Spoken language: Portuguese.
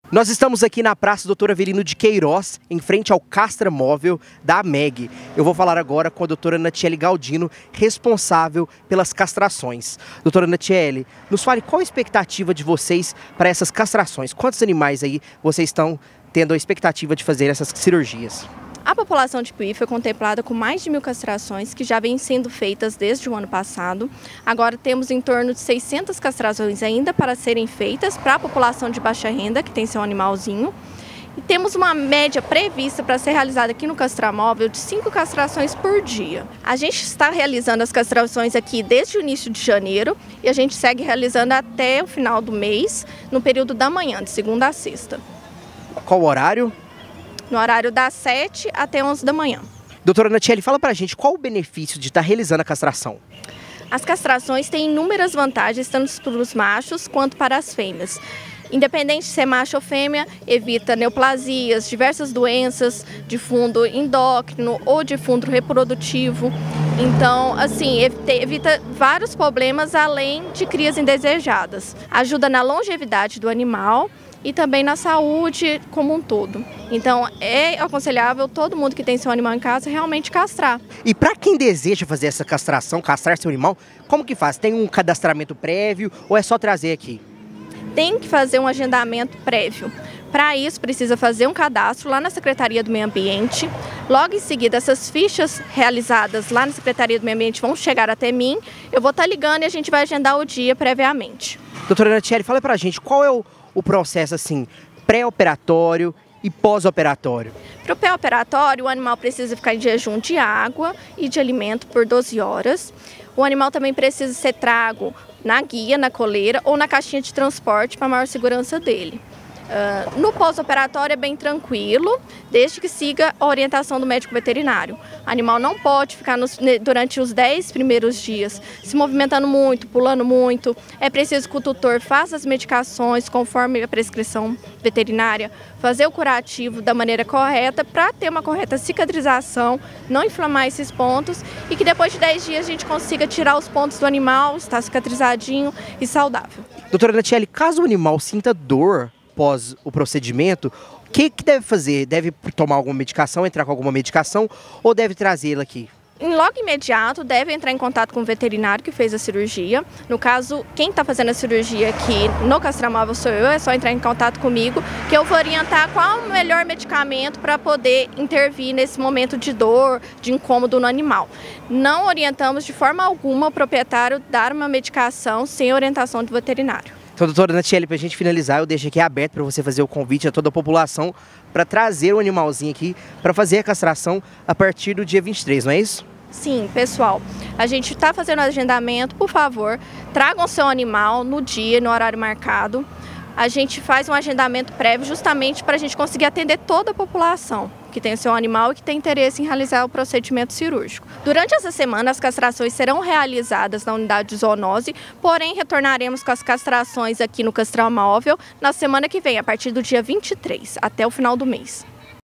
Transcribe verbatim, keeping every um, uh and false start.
Nós estamos aqui na Praça Doutor Avelino de Queiroz, em frente ao castramóvel da AMEG. Eu vou falar agora com a doutora Natiele Galdino, responsável pelas castrações. Doutora Natiele, nos fale qual a expectativa de vocês para essas castrações? Quantos animais aí vocês estão tendo a expectativa de fazer essas cirurgias? A população de Piuí foi contemplada com mais de mil castrações que já vêm sendo feitas desde o ano passado. Agora temos em torno de seiscentas castrações ainda para serem feitas para a população de baixa renda, que tem seu animalzinho. E temos uma média prevista para ser realizada aqui no castramóvel de cinco castrações por dia. A gente está realizando as castrações aqui desde o início de janeiro e a gente segue realizando até o final do mês, no período da manhã, de segunda a sexta. Qual o horário? No horário das sete até onze da manhã. Doutora Natiele, fala pra gente qual o benefício de estar realizando a castração? As castrações têm inúmeras vantagens, tanto para os machos quanto para as fêmeas. Independente de ser macho ou fêmea, evita neoplasias, diversas doenças de fundo endócrino ou de fundo reprodutivo. Então, assim, evita vários problemas além de crias indesejadas. Ajuda na longevidade do animal e também na saúde como um todo. Então, é aconselhável todo mundo que tem seu animal em casa realmente castrar. E para quem deseja fazer essa castração, castrar seu animal, como que faz? Tem um cadastramento prévio ou é só trazer aqui? Tem que fazer um agendamento prévio. Para isso, precisa fazer um cadastro lá na Secretaria do Meio Ambiente. Logo em seguida, essas fichas realizadas lá na Secretaria do Meio Ambiente vão chegar até mim. Eu vou estar ligando e a gente vai agendar o dia previamente. Doutora Natiele, fala pra gente qual é o o processo assim, pré-operatório e pós-operatório? Para o pré-operatório, o animal precisa ficar em jejum de água e de alimento por doze horas. O animal também precisa ser trago na guia, na coleira ou na caixinha de transporte para maior segurança dele. Uh, no pós-operatório é bem tranquilo, desde que siga a orientação do médico veterinário. O animal não pode ficar nos, durante os dez primeiros dias se movimentando muito, pulando muito. É preciso que o tutor faça as medicações conforme a prescrição veterinária, fazer o curativo da maneira correta para ter uma correta cicatrização, não inflamar esses pontos e que depois de dez dias a gente consiga tirar os pontos do animal, estar cicatrizadinho e saudável. Doutora Natiele, caso o animal sinta dor após o procedimento, o que, que deve fazer? Deve tomar alguma medicação, entrar com alguma medicação ou deve trazê-la aqui? Logo imediato, deve entrar em contato com o veterinário que fez a cirurgia. No caso, quem está fazendo a cirurgia aqui no castramóvel sou eu, é só entrar em contato comigo, que eu vou orientar qual o melhor medicamento para poder intervir nesse momento de dor, de incômodo no animal. Não orientamos de forma alguma o proprietário dar uma medicação sem orientação do veterinário. Então, doutora Natiele, para a gente finalizar, eu deixo aqui aberto para você fazer o convite a toda a população para trazer o animalzinho aqui para fazer a castração a partir do dia vinte e três, não é isso? Sim, pessoal, a gente está fazendo o agendamento, por favor, tragam seu animal no dia, no horário marcado. A gente faz um agendamento prévio justamente para a gente conseguir atender toda a população que tem o seu animal e que tem interesse em realizar o procedimento cirúrgico. Durante essa semana, as castrações serão realizadas na unidade de zoonose, porém retornaremos com as castrações aqui no castramóvel na semana que vem, a partir do dia vinte e três, até o final do mês.